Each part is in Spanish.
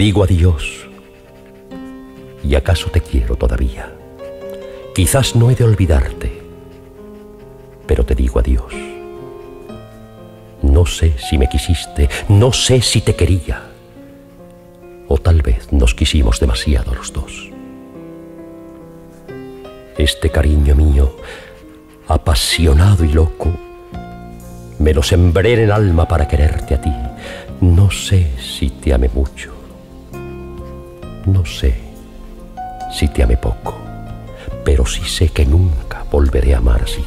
digo adiós, y acaso te quiero todavía. Quizás no he de olvidarte, pero te digo adiós. No sé si me quisiste, no sé si te quería, o tal vez nos quisimos demasiado los dos. Este cariño mío, apasionado y loco, me lo sembré en el alma para quererte a ti. No sé si te amé mucho, no sé si te amé poco, pero sí sé que nunca volveré a amar así.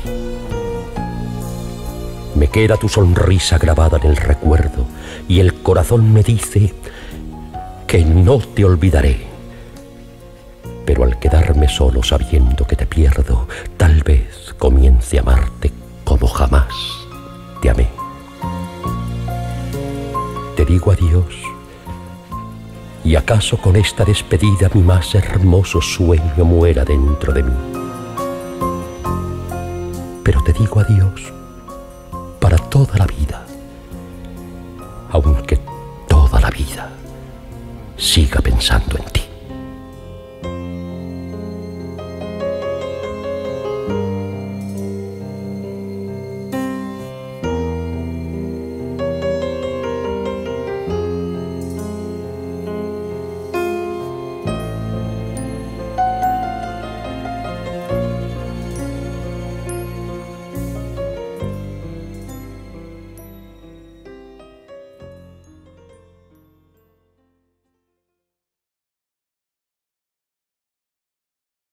Me queda tu sonrisa grabada en el recuerdo y el corazón me dice que no te olvidaré. Pero al quedarme solo sabiendo que te pierdo, tal vez comience a amarte como jamás te amé. Te digo adiós, y acaso con esta despedida mi más hermoso sueño muera dentro de mí. Pero te digo adiós para toda la vida, aunque toda la vida siga pensando en ti.